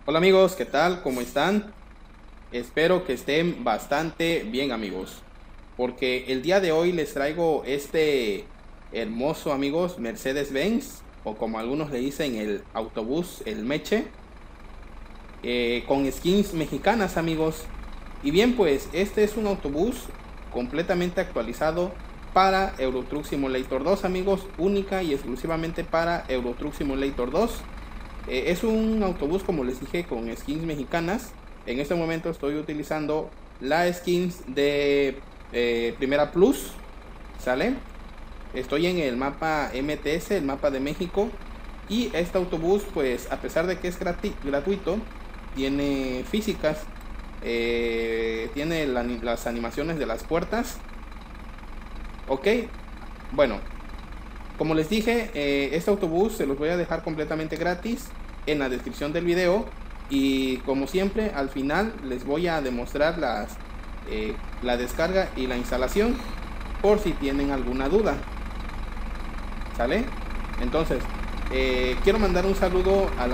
Hola amigos, ¿qué tal? ¿Cómo están? Espero que estén bastante bien amigos, porque el día de hoy les traigo este hermoso amigos Mercedes-Benz, o como algunos le dicen el autobús, el Meche, con skins mexicanas amigos. Y bien pues, este es un autobús completamente actualizado para Euro Truck Simulator 2 amigos, única y exclusivamente para Euro Truck Simulator 2. Es un autobús, como les dije, con skins mexicanas. En este momento estoy utilizando la skins de Primera Plus, ¿sale? Estoy en el mapa MTS, el mapa de México. Y este autobús, pues a pesar de que es gratuito, tiene físicas, tiene las animaciones de las puertas. Ok, bueno, como les dije, este autobús se los voy a dejar completamente gratis en la descripción del video. Y como siempre, al final les voy a demostrar la descarga y la instalación por si tienen alguna duda. ¿Sale? Entonces, quiero mandar un saludo al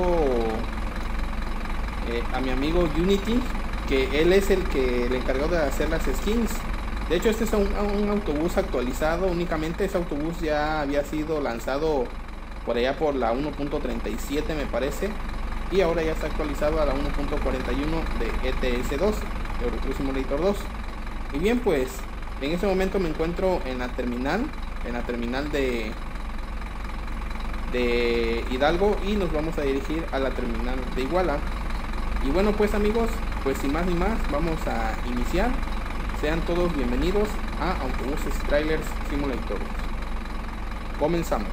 a mi amigo Unity, que él es el encargado de hacer las skins. De hecho, este es un autobús actualizado únicamente. Ese autobús ya había sido lanzado por allá por la 1.37 me parece. Y ahora ya está actualizado a la 1.41 de ETS2, Euro Truck Simulator 2. Y bien, pues en este momento me encuentro en la terminal de Hidalgo, y nos vamos a dirigir a la terminal de Iguala. Y bueno pues amigos, pues sin más ni más, vamos a iniciar. Sean todos bienvenidos a Autobuses Trailers Simulator. Comenzamos.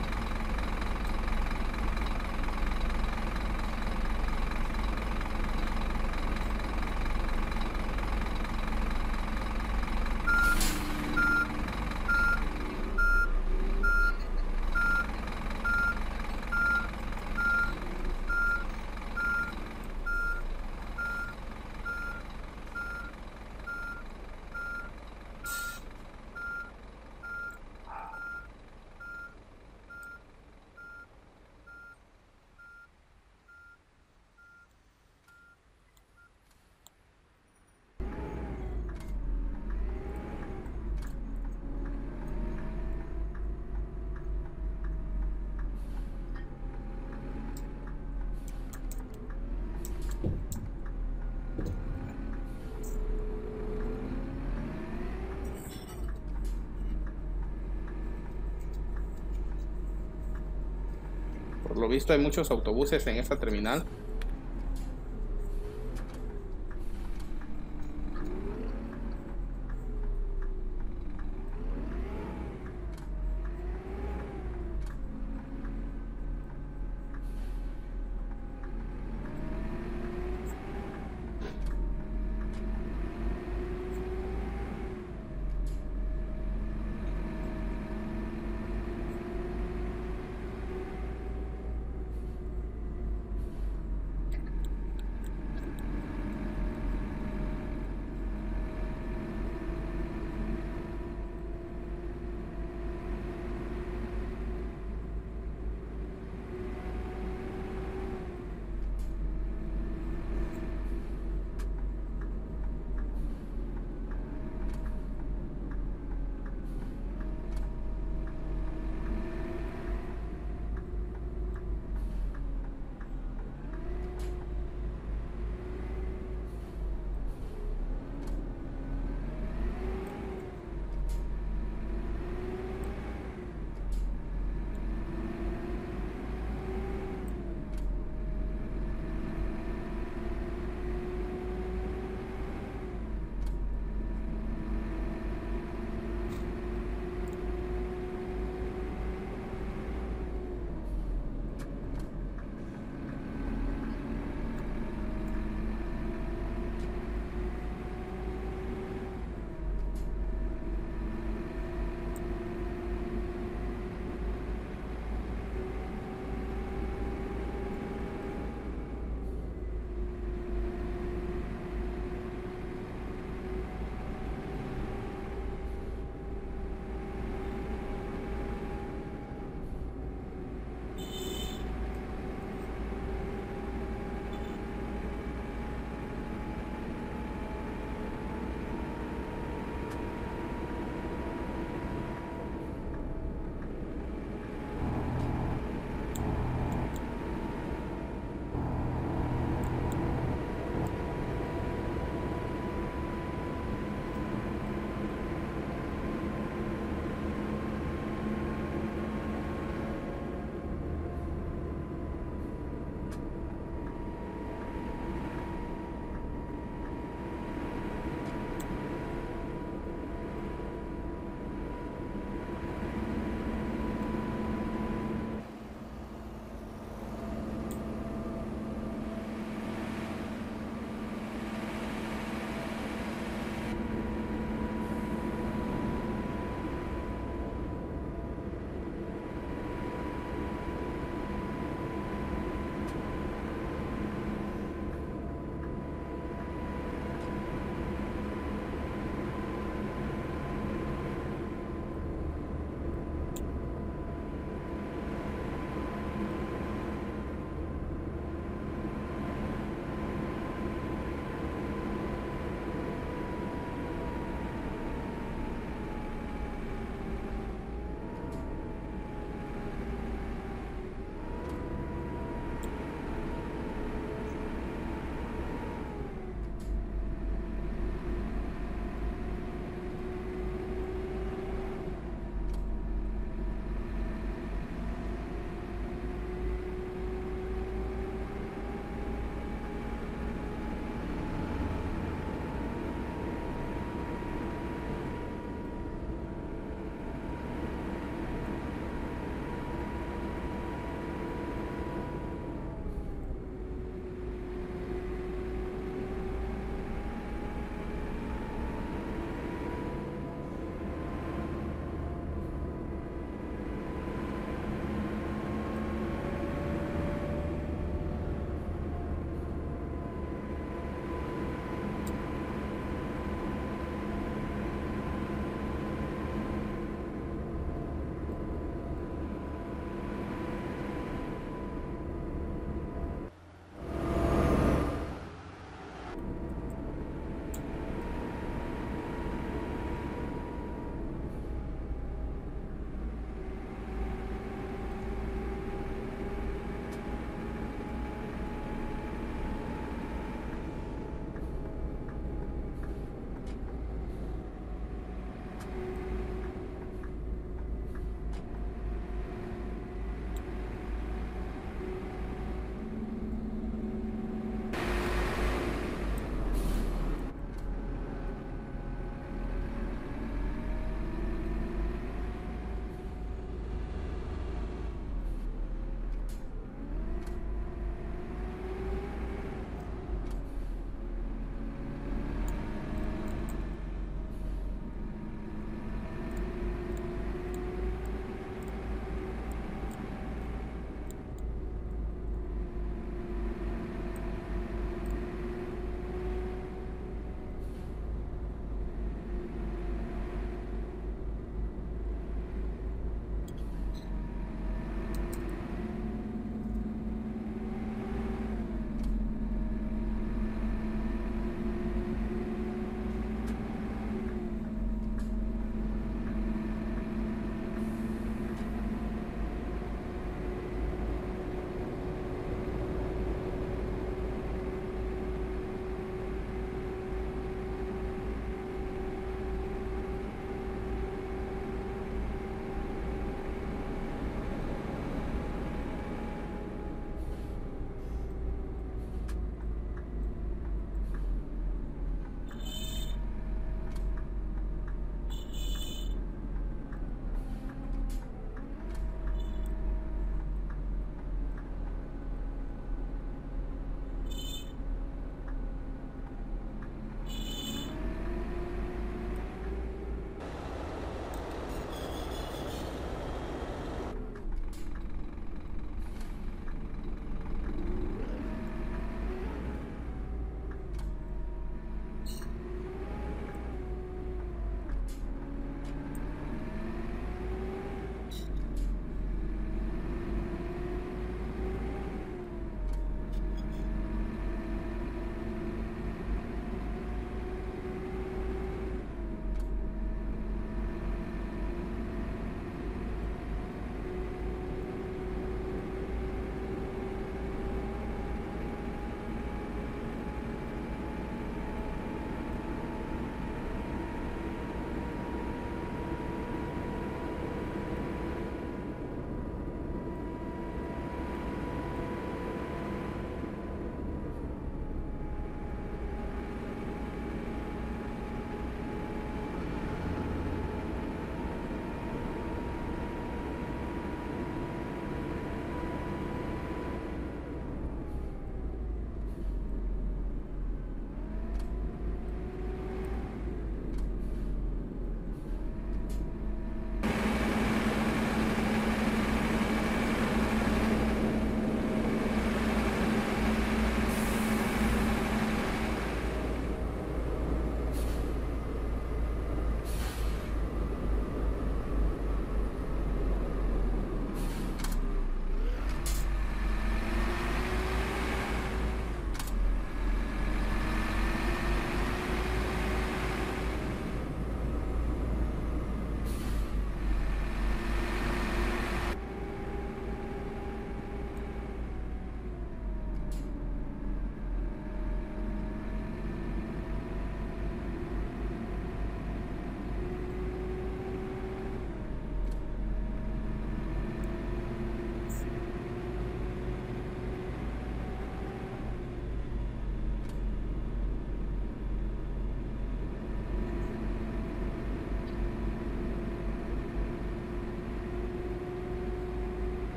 Por lo visto hay muchos autobuses en esta terminal.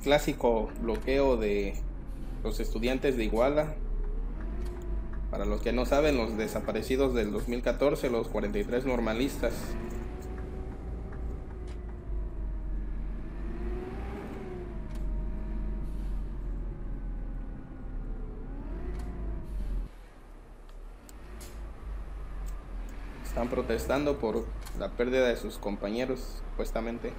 clásico bloqueo de los estudiantes de Iguala. Para los que no saben, los desaparecidos del 2014, los 43 normalistas. Están protestando por la pérdida de sus compañeros, supuestamente.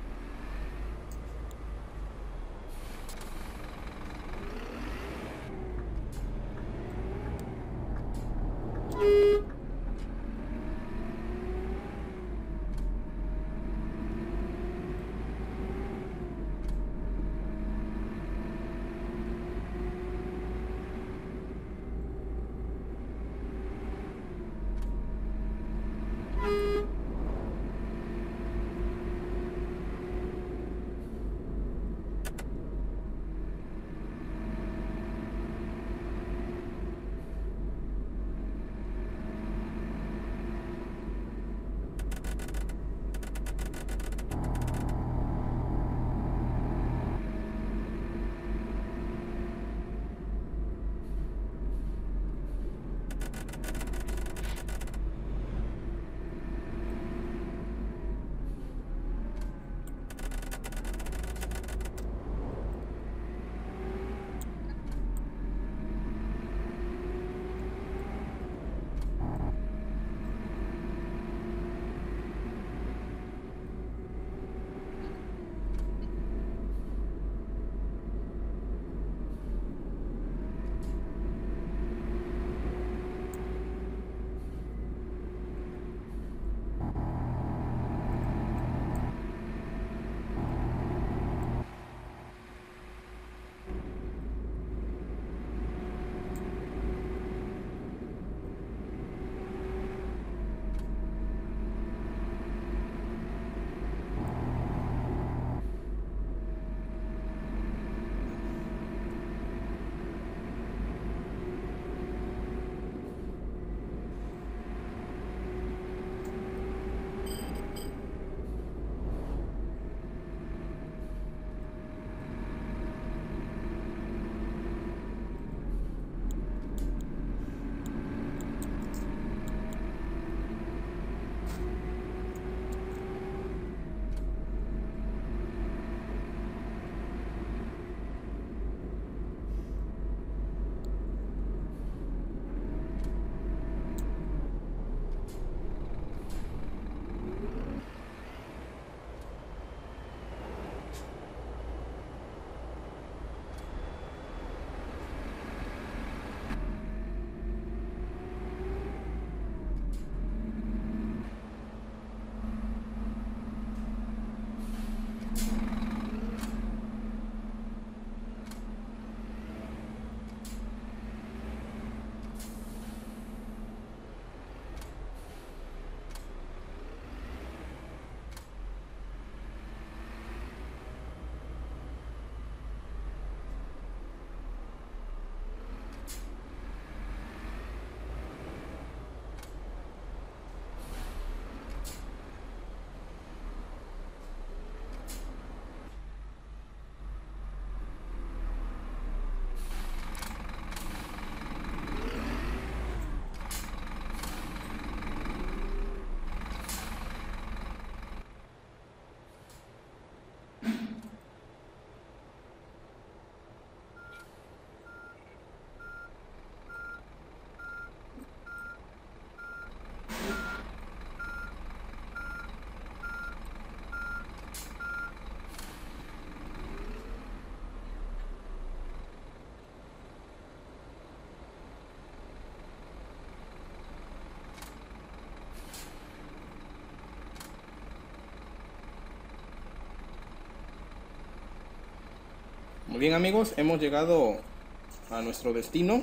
Muy bien amigos, hemos llegado a nuestro destino,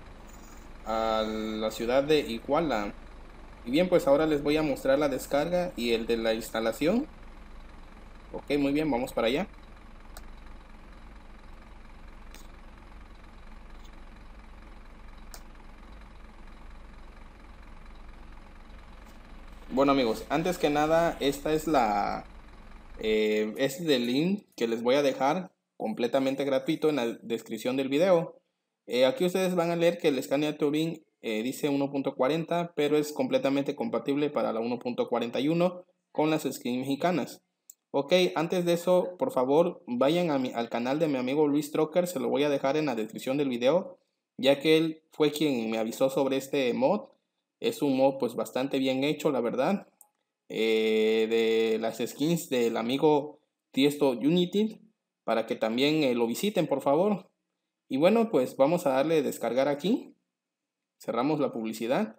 a la ciudad de Iguala. Y bien, pues ahora les voy a mostrar la descarga y el de la instalación. Ok, muy bien, vamos para allá. Bueno amigos, antes que nada, esta es el link que les voy a dejar completamente gratuito en la descripción del video. Aquí ustedes van a leer que el Scania Touring dice 1.40, pero es completamente compatible para la 1.41 con las skins mexicanas. Ok, antes de eso, por favor, vayan al canal de mi amigo Luis Trocker, se lo voy a dejar en la descripción del video, ya que él fue quien me avisó sobre este mod. Es un mod pues bastante bien hecho, la verdad, de las skins del amigo Tiesto Unity, para que también lo visiten, por favor. Y bueno, pues vamos a darle descargar aquí. Cerramos la publicidad.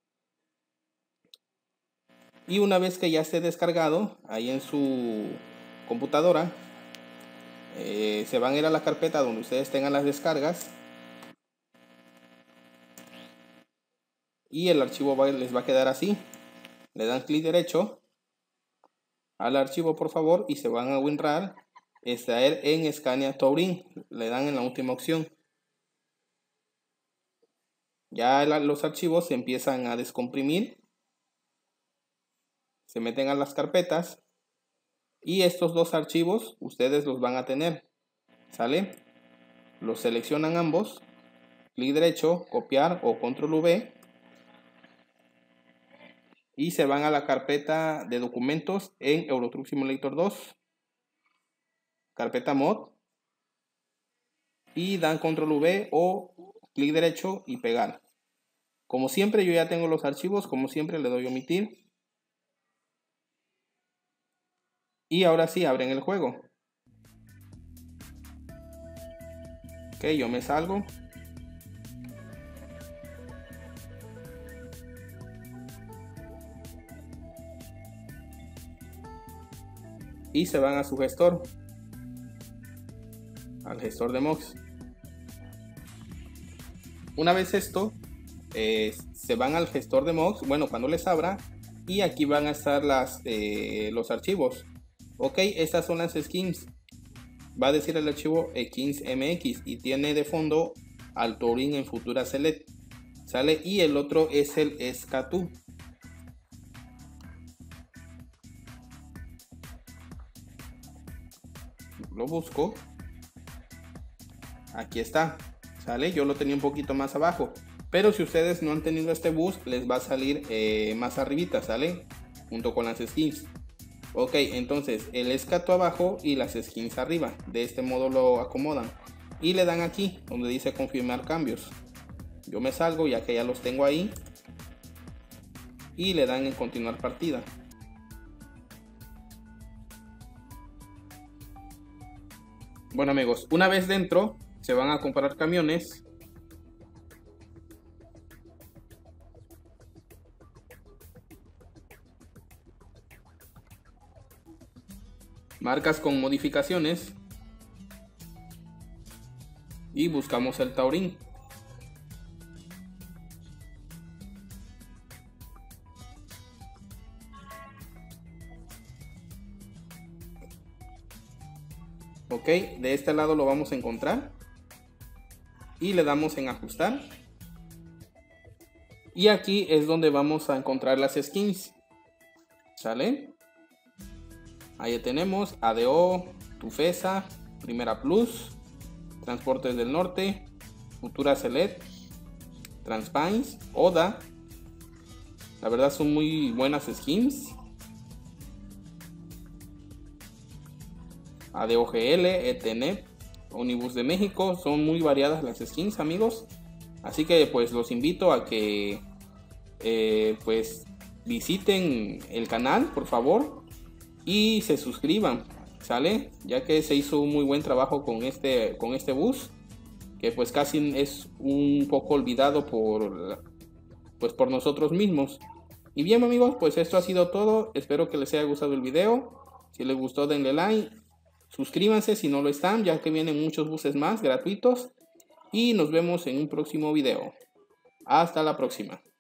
Y una vez que ya esté descargado ahí en su computadora, se van a ir a la carpeta donde ustedes tengan las descargas. Y el archivo les va a quedar así. Le dan clic derecho al archivo, por favor, y se van a WinRAR, extraer en Scania Touring. Le dan en la última opción. Ya los archivos se empiezan a descomprimir. Se meten a las carpetas. Y estos dos archivos ustedes los van a tener. ¿Sale? Los seleccionan ambos. Clic derecho, copiar o control V. Y se van a la carpeta de documentos en Euro Truck Simulator 2. Carpeta mod. Y dan control V o clic derecho y pegar. Como siempre yo ya tengo los archivos, como siempre le doy omitir. Y ahora sí abren el juego. Ok, yo me salgo. Y se van a su gestor. Al gestor de MOX. Una vez esto, se van al gestor de MOX, bueno, cuando les abra, y aquí van a estar los archivos. Ok, estas son las skins. Va a decir el archivo skins mx y tiene de fondo al Touring en Futura Select. ¿Sale? Y el otro es el SK2. Lo busco. Aquí está. ¿Sale? Yo lo tenía un poquito más abajo. Pero si ustedes no han tenido este bus, les va a salir más arribita, ¿sale? Junto con las skins. Ok, entonces el SK2 abajo y las skins arriba. De este modo lo acomodan. Y le dan aquí, donde dice confirmar cambios. Yo me salgo ya que ya los tengo ahí. Y le dan en continuar partida. Bueno amigos, una vez dentro, se van a comprar camiones. Marcas con modificaciones. Y buscamos el Touring. Ok, de este lado lo vamos a encontrar. Y le damos en ajustar. Y aquí es donde vamos a encontrar las skins. ¿Sale? Ahí tenemos ADO, Tufesa, Primera Plus, Transportes del Norte, Futura Select, Transpines, Oda. La verdad son muy buenas skins. ADOGL, ETNEP, Omnibus de México. Son muy variadas las skins, amigos. Así que pues los invito a que pues visiten el canal, por favor. Y se suscriban, ¿sale? Ya que se hizo un muy buen trabajo con este bus, que pues casi es un poco olvidado por nosotros mismos. Y bien amigos, pues esto ha sido todo. Espero que les haya gustado el video. Si les gustó denle like, suscríbanse si no lo están, ya que vienen muchos buses más gratuitos. Y nos vemos en un próximo video. Hasta la próxima.